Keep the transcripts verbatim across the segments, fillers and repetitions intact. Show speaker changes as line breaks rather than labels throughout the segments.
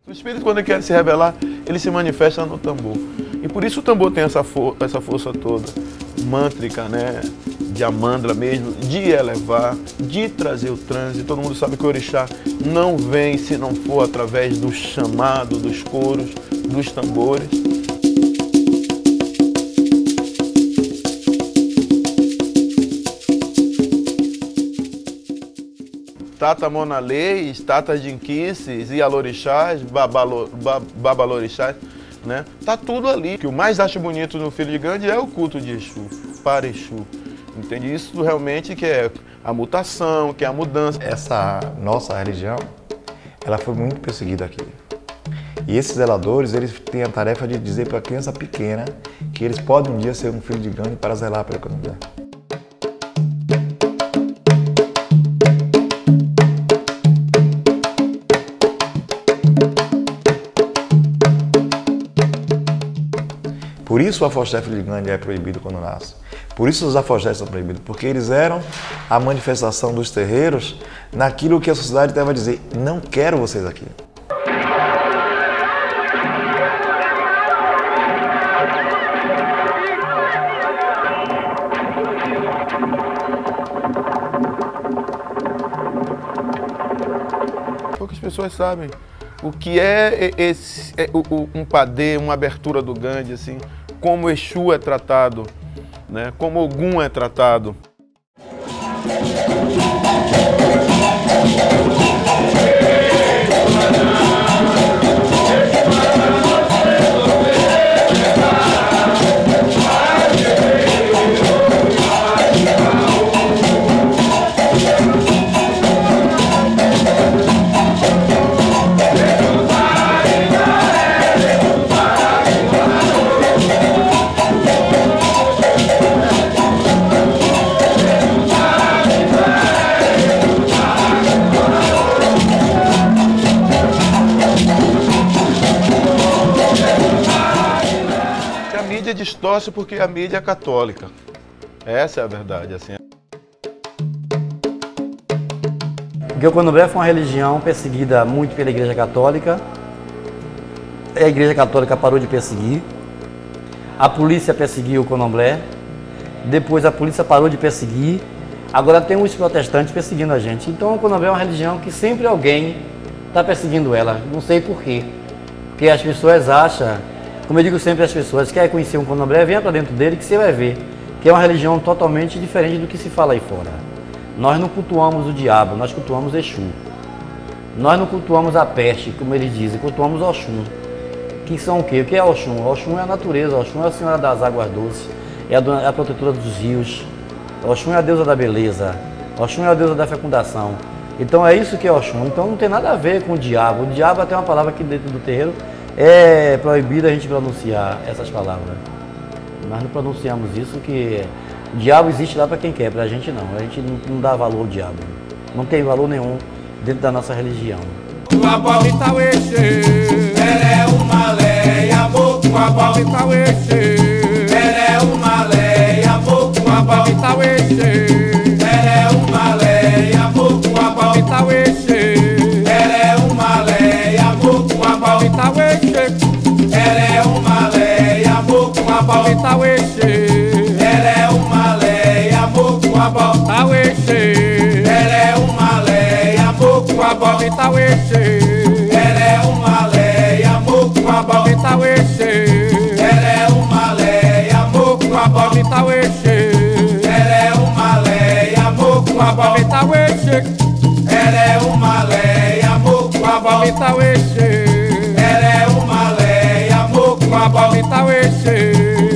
O espírito, quando ele quer se revelar, ele se manifesta no tambor. E por isso o tambor tem essa, for essa força toda, mântrica, né? De amandra mesmo, de elevar, de trazer o transe. Todo mundo sabe que o orixá não vem se não for através do chamado, dos coros, dos tambores. Tata Monaleis, Tata Jinquices, Ialorixás, Babalorixás, né? Tá tudo ali. O que eu mais acho bonito no Filho de Gandhi é o culto de Exu, para Exu. Entende? Isso realmente que é a mutação, que é a mudança.
Essa nossa religião, ela foi muito perseguida aqui. E esses zeladores, eles têm a tarefa de dizer para a criança pequena que eles podem um dia ser um filho de Gandhi para zelar pela economia. Por isso o afoxé filho de Gandhi é proibido quando nasce. Por isso os afoxés são proibidos, porque eles eram a manifestação dos terreiros naquilo que a sociedade estava a dizer, não quero vocês aqui.
Poucas pessoas sabem o que é, esse, é um padê, uma abertura do Gandhi, assim, como o Exu é tratado, né? Como Ogum é tratado. Distorce porque a mídia é católica. Essa é a verdade, assim.
Porque o Candomblé foi uma religião perseguida muito pela Igreja Católica. A Igreja Católica parou de perseguir. A polícia perseguiu o Candomblé. Depois a polícia parou de perseguir. Agora tem os protestantes perseguindo a gente. Então o Candomblé é uma religião que sempre alguém está perseguindo ela. Não sei por quê. Porque as pessoas acham, como eu digo sempre às pessoas, quer conhecer um Candomblé, venha para dentro dele que você vai ver que é uma religião totalmente diferente do que se fala aí fora. Nós não cultuamos o diabo, nós cultuamos Exu. Nós não cultuamos a peste, como eles dizem, cultuamos Oxum. Que são o quê? O que é Oxum? Oxum é a natureza, Oxum é a senhora das águas doces, é a, é a protetora dos rios. Oxum é a deusa da beleza, Oxum é a deusa da fecundação. Então é isso que é Oxum. Então não tem nada a ver com o diabo. O diabo é até uma palavra aqui dentro do terreiro. É proibido a gente pronunciar essas palavras. Nós não pronunciamos isso, que o diabo existe lá para quem quer, para a gente não. A gente não, não dá valor ao diabo. Não tem valor nenhum dentro da nossa religião.
Ela é uma leia, boco a bota o Exê. Ela é uma leia, boco a bota o Exê. Ela é uma leia, boco a bota o Exê. Ela é uma leia, boco a bota o Exê. Ela é uma leia, boco a bota o Exê. Ela é uma leia, boco a bota o Exê. Ela é uma leia, boco a bota o Exê.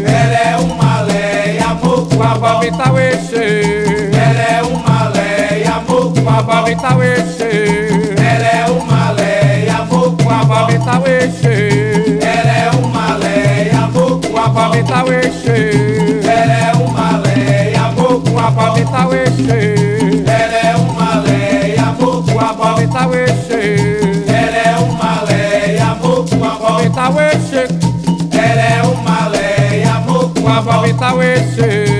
Babita Weshe, ela é uma leia, moco a babita Weshe, ela é uma leia, moco a babita Weshe, ela é uma leia, moco a babita Weshe, ela é uma leia, moco a babita Weshe, ela é uma leia, moco a babita Weshe, ela é uma leia, moco a babita Weshe, ela é uma leia, moco a babita Weshe.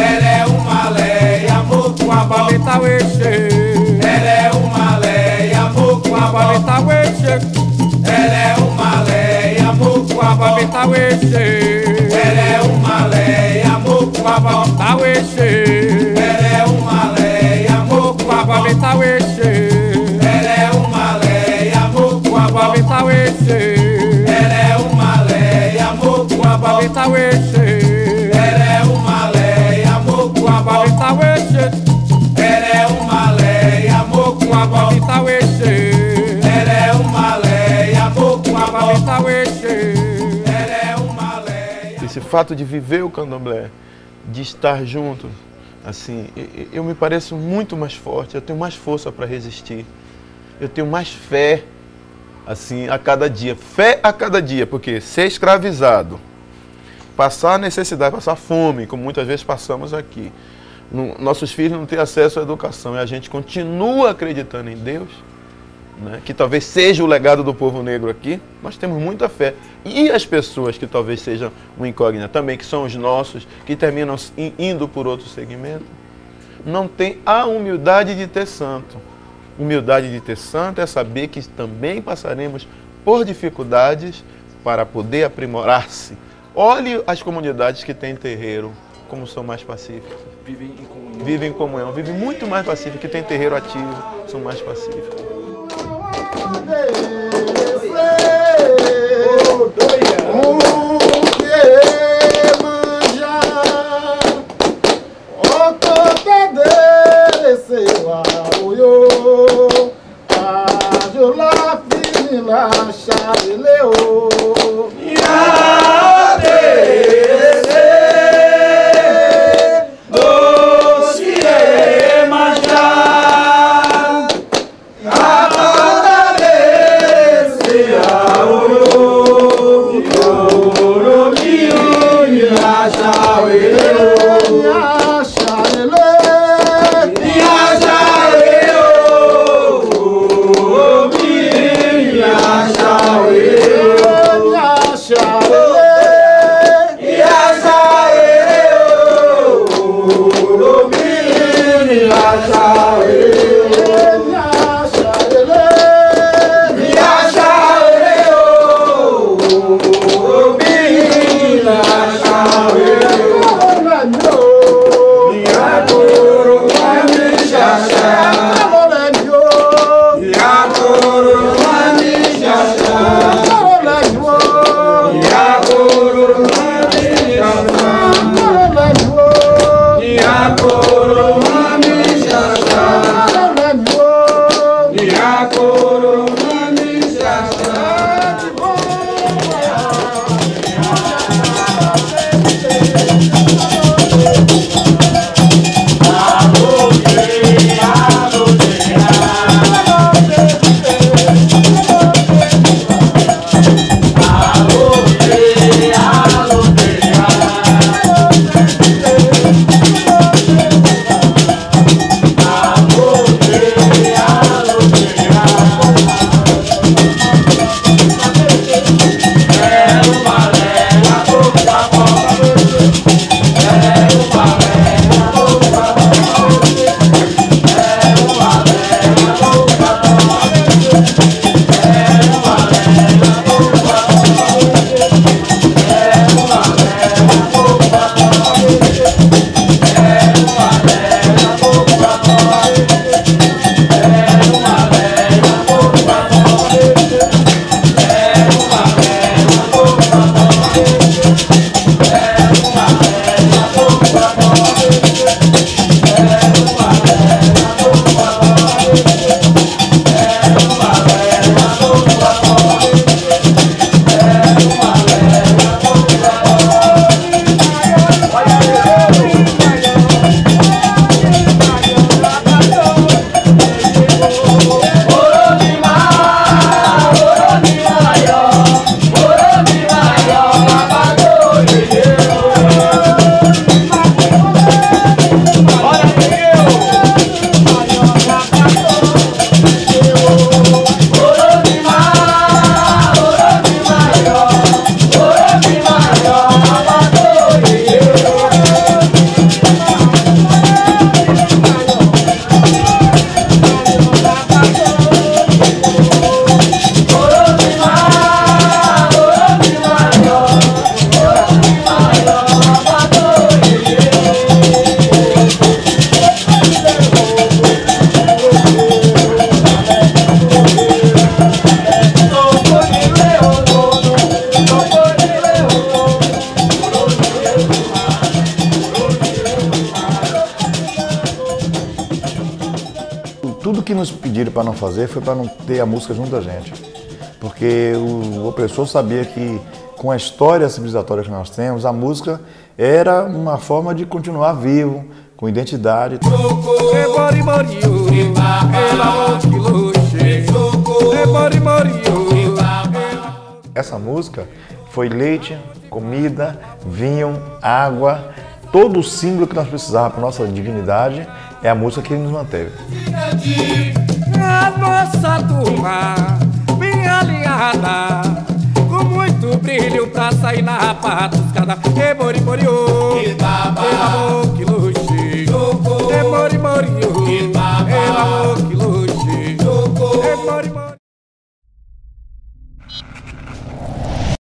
Babita Weshe, ela é uma leia, moco a babita Weshe, ela é Tauexê. Ela é uma leia, moco, babá, Tauexê. Ela é uma leia, moco, babá, Tauexê. Ela é uma leia, moco, babá, Tauexê. Ela é uma leia, moco, babá, Tauexê. Ela é uma leia, moco, babá, Tauexê. Ela é uma leia, moco, babá, Tauexê. Ela é uma leia, moco, babá, Tauexê.
Esse fato de viver o candomblé, de estar junto, assim, eu, eu me pareço muito mais forte, eu tenho mais força para resistir, eu tenho mais fé, assim, a cada dia. Fé a cada dia, porque ser escravizado, passar necessidade, passar fome, como muitas vezes passamos aqui, no, nossos filhos não têm acesso à educação e a gente continua acreditando em Deus, né, que talvez seja o legado do povo negro aqui, nós temos muita fé. E as pessoas que talvez sejam uma incógnita também, que são os nossos, que terminam indo por outro segmento, não tem a humildade de ter santo. Humildade de ter santo é saber que também passaremos por dificuldades para poder aprimorar-se. Olhe as comunidades que têm terreiro, como são mais pacíficas.
Vivem em comunhão.
Vivem em comunhão, vivem muito mais pacíficas, que têm terreiro ativo, são mais pacíficas.
tudo que nos pediram para não fazer foi para não ter a música junto da gente. Porque o opressor sabia que, com a história civilizatória que nós temos, a música era uma forma de continuar vivo, com identidade. Essa música foi leite, comida, vinho, água, todo o símbolo que nós precisávamos para a nossa dignidade é a música que nos manteve.
A nossa turma, bem alinhada, com muito brilho pra sair na pata.